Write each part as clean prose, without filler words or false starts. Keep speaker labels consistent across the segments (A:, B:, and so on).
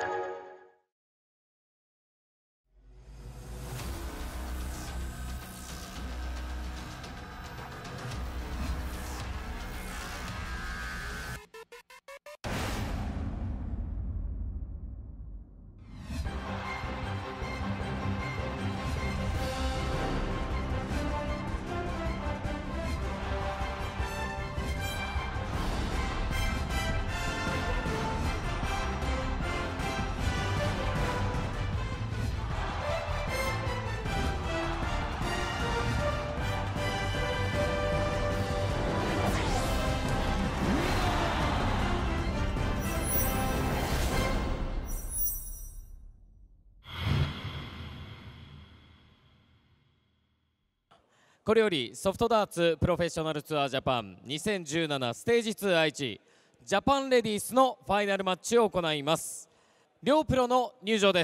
A: これよりソフトダーツプロフェッショナルツアージャパン2017ステージ2愛知ジャパンレディースのファイナルマッチを行います。両プロの入場です。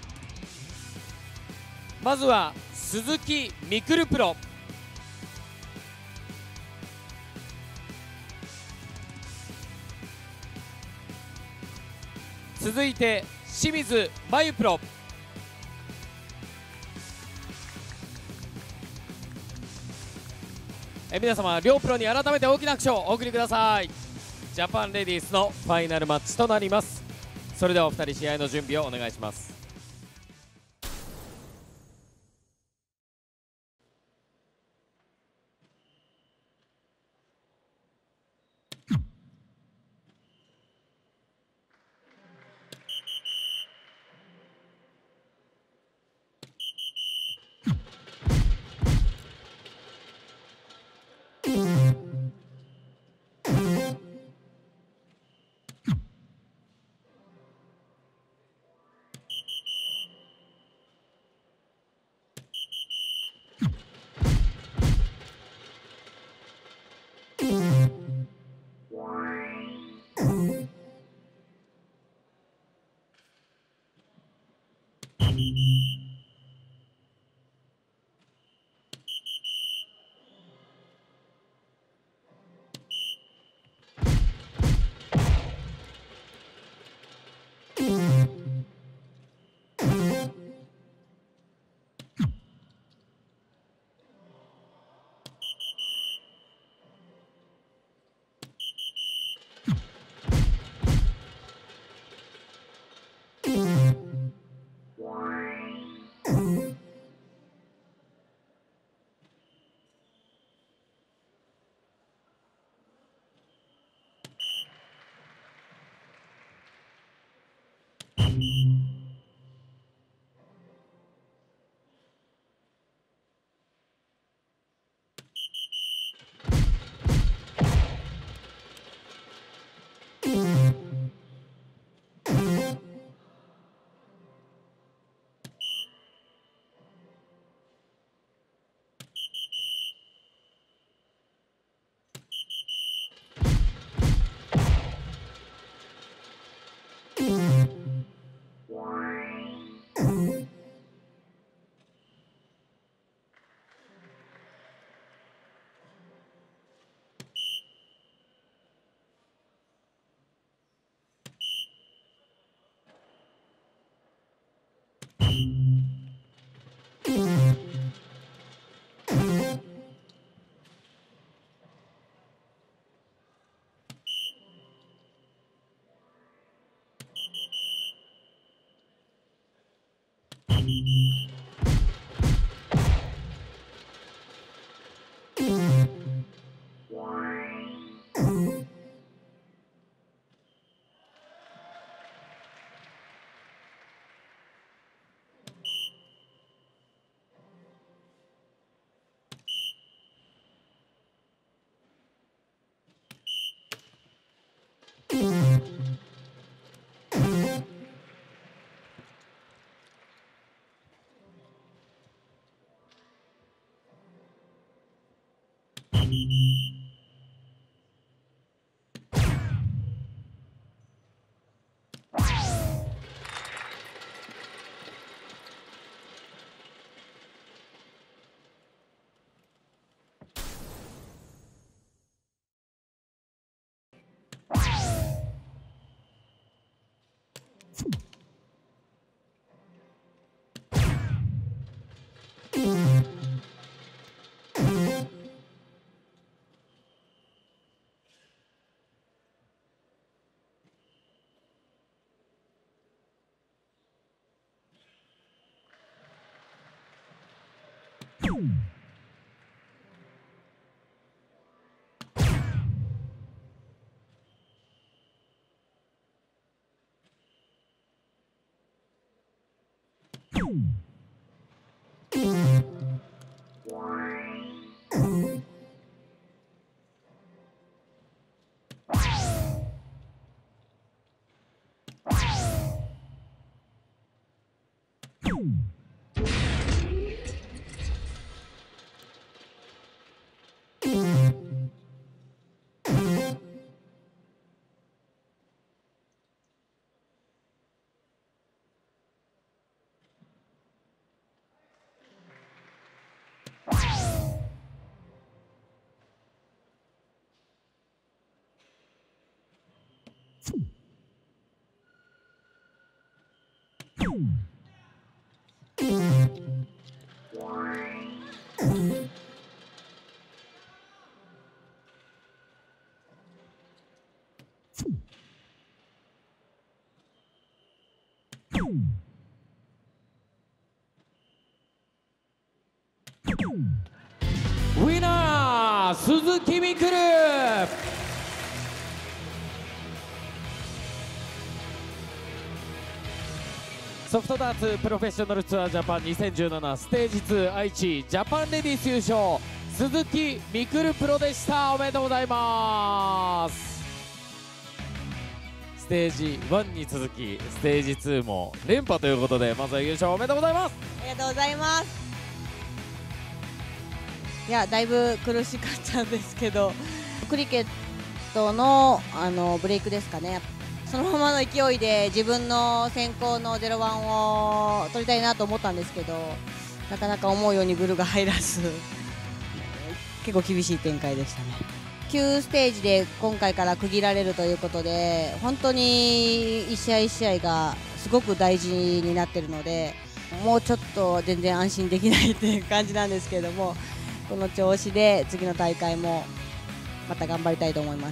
A: まずは鈴木みくるプロ。続いて清水真由プロ。皆様両プロに改めて大きな拍手をお送りください。ジャパンレディースのファイナルマッチとなります。それではお二人試合の準備をお願いします。 ウィナー鈴木みくる。ソフトダーツプロフェッショナルツアージャパン2017ステージ2愛知ジャパンレディース優勝鈴木みくるプロでした。おめでとうございます。ステージ1に続きステージ2も連覇ということで、まずは優勝おめでとうございます。
B: ありがとうございます。いや、だいぶ苦しかったんですけど、クリケットのブレイクですかね、そのままの勢いで自分の先行の0-1を取りたいなと思ったんですけど、なかなか思うようにブルが入らず結構厳しい展開でしたね。9ステージで今回から区切られるということで、本当に一試合一試合がすごく大事になっているので、もうちょっと全然安心できないっていう感じなんですけれども、この調子で次の大会もまた頑張りたいと思います。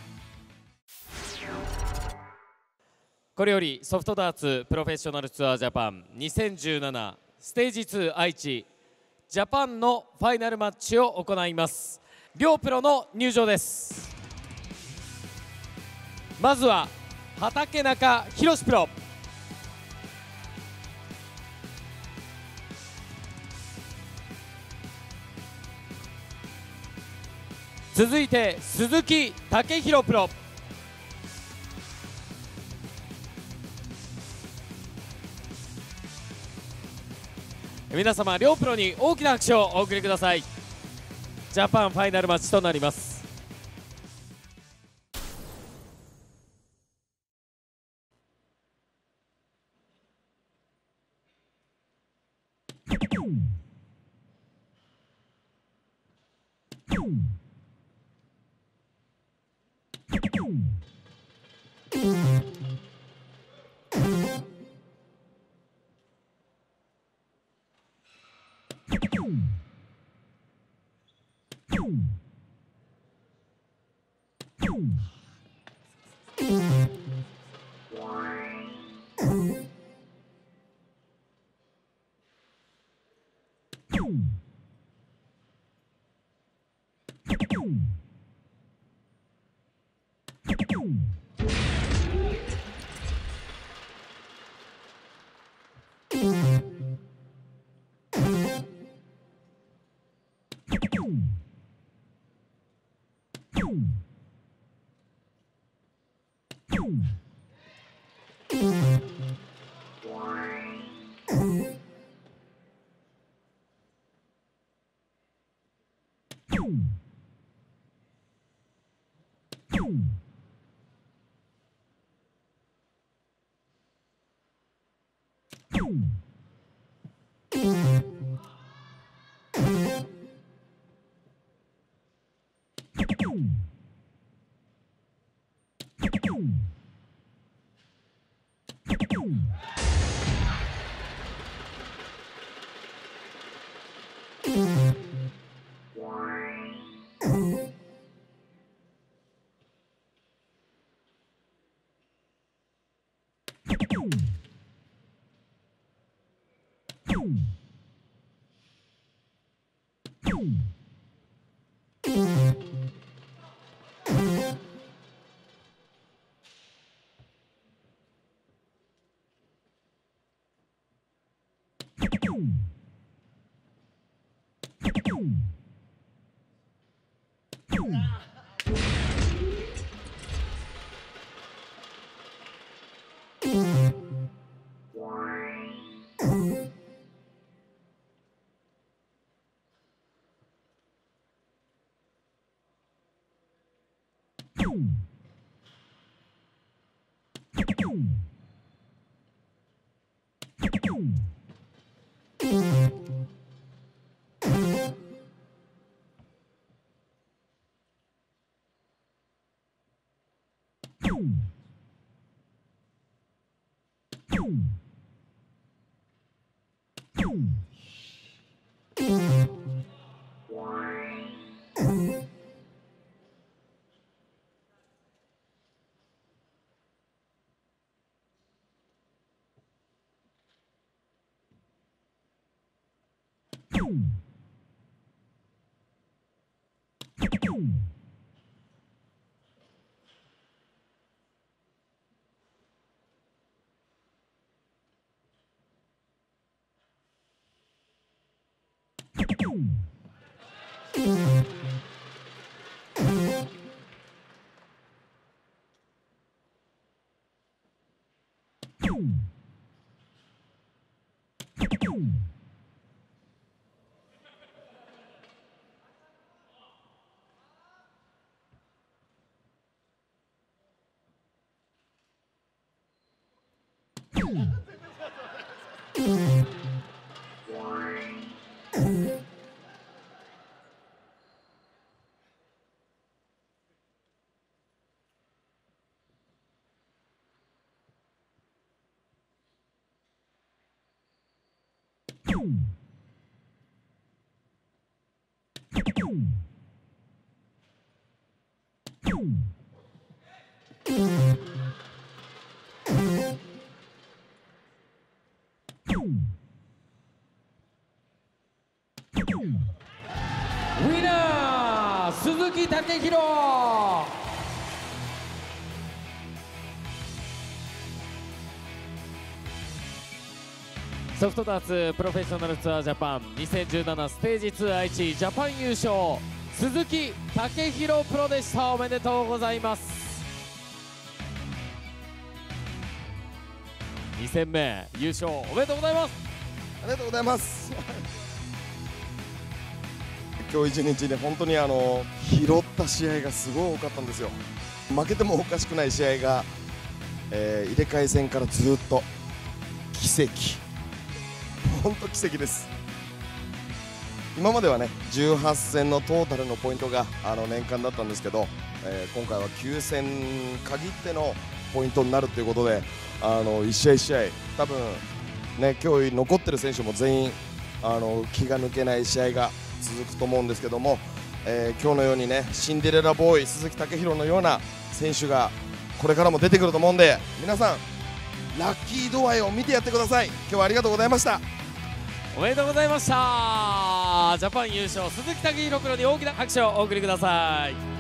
A: これよりソフトダーツプロフェッショナルツアージャパン2017ステージ2愛知ジャパンのファイナルマッチを行います。両プロの入場です。まずは畠中宏プロ。続いて鈴木武宏プロ。皆様両プロに大きな拍手をお送りください。ジャパンファイナルマッチとなります。 ウィナー鈴木武宏。ソフトダーツプロフェッショナルツアージャパン2017ステージ2愛知ジャパン優勝鈴木武宏プロでした。おめでとうございます。2戦目優勝おめでとうございます。
C: ありがとうございます今日一日で本当に拾った試合がすごい多かったんですよ。負けてもおかしくない試合が、入れ替え戦からずっと奇跡、本当奇跡です。今まではね18戦のトータルのポイントが年間だったんですけど、今回は9戦限ってのポイントになるということで1試合1試合多分ね今日残ってる選手も全員気が抜けない試合が続くと思うんですけども、今日のようにねシンデレラボーイ鈴木武宏のような選手がこれからも出てくると思うんで、皆さんラッキー度合いを見てやってください。今日はありがとうございました。
A: おめでとうございました。ジャパン優勝鈴木武宏プロに大きな拍手をお送りください。